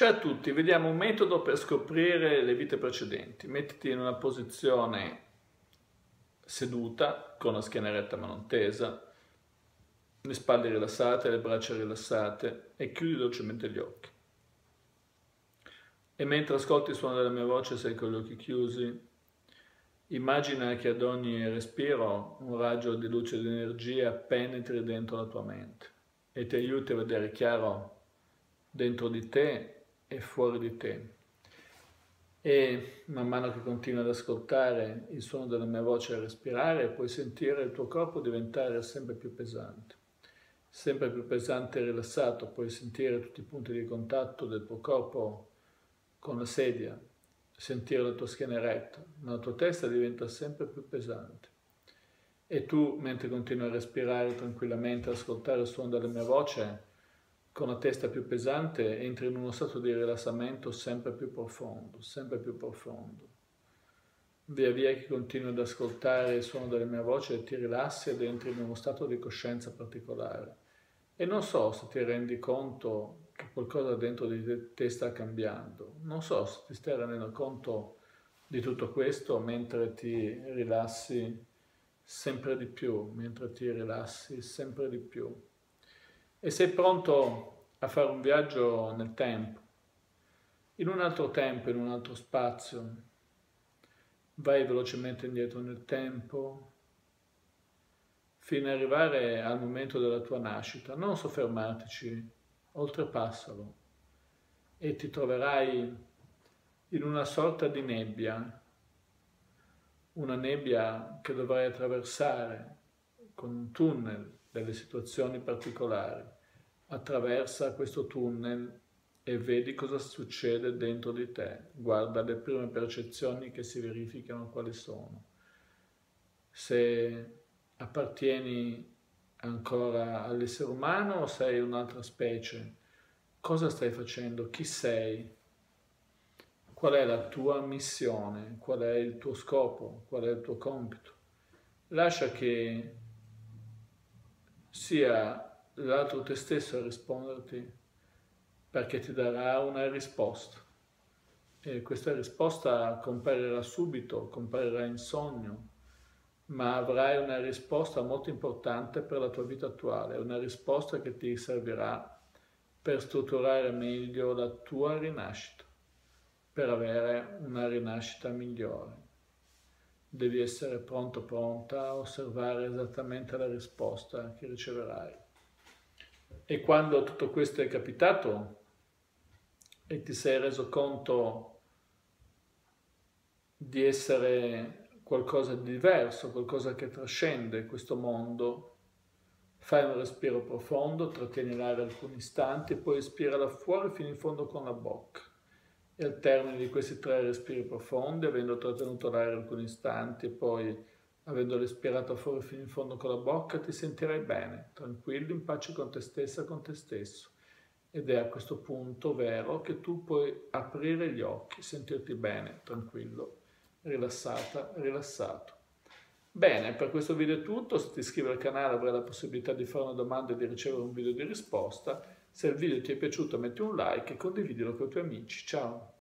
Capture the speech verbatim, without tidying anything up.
Ciao a tutti, vediamo un metodo per scoprire le vite precedenti. Mettiti in una posizione seduta, con la schiena retta ma non tesa, le spalle rilassate, le braccia rilassate e chiudi dolcemente gli occhi. E mentre ascolti il suono della mia voce, sei con gli occhi chiusi, immagina che ad ogni respiro un raggio di luce e di energia penetri dentro la tua mente e ti aiuti a vedere chiaro dentro di te e fuori di te. E man mano che continui ad ascoltare il suono della mia voce e a respirare, puoi sentire il tuo corpo diventare sempre più pesante. Sempre più pesante e rilassato, puoi sentire tutti i punti di contatto del tuo corpo con la sedia, sentire la tua schiena eretta, ma la tua testa diventa sempre più pesante. E tu, mentre continui a respirare tranquillamente, ad ascoltare il suono della mia voce, con la testa più pesante, entri in uno stato di rilassamento sempre più profondo, sempre più profondo. Via via che continui ad ascoltare il suono della mia voce, ti rilassi ed entri in uno stato di coscienza particolare. E non so se ti rendi conto che qualcosa dentro di te sta cambiando. Non so se ti stai rendendo conto di tutto questo mentre ti rilassi sempre di più, mentre ti rilassi sempre di più. E sei pronto a fare un viaggio nel tempo, in un altro tempo, in un altro spazio. Vai velocemente indietro nel tempo, fino ad arrivare al momento della tua nascita. Non soffermartici, oltrepassalo e ti troverai in una sorta di nebbia, una nebbia che dovrai attraversare con un tunnel delle situazioni particolari. Attraversa questo tunnel e vedi cosa succede dentro di te. Guarda le prime percezioni che si verificano quali sono. Se appartieni ancora all'essere umano o sei un'altra specie, cosa stai facendo? Chi sei? Qual è la tua missione? Qual è il tuo scopo? Qual è il tuo compito? Lascia che sia l'altro te stesso a risponderti, perché ti darà una risposta. E questa risposta comparirà subito, comparirà in sogno, ma avrai una risposta molto importante per la tua vita attuale, una risposta che ti servirà per strutturare meglio la tua rinascita, per avere una rinascita migliore. Devi essere pronto, pronta a osservare esattamente la risposta che riceverai. E quando tutto questo è capitato e ti sei reso conto di essere qualcosa di diverso, qualcosa che trascende questo mondo, fai un respiro profondo, trattieni l'aria alcuni istanti e poi espirala fuori fino in fondo con la bocca. E al termine di questi tre respiri profondi, avendo trattenuto l'aria alcuni istanti e poi avendo respirato fuori fino in fondo con la bocca, ti sentirai bene, tranquillo, in pace con te stessa, con te stesso. Ed è a questo punto vero che tu puoi aprire gli occhi, sentirti bene, tranquillo, rilassata, rilassato. Bene, per questo video è tutto. Se ti iscrivi al canale avrai la possibilità di fare una domanda e di ricevere un video di risposta. Se il video ti è piaciuto metti un like e condividilo con i tuoi amici. Ciao!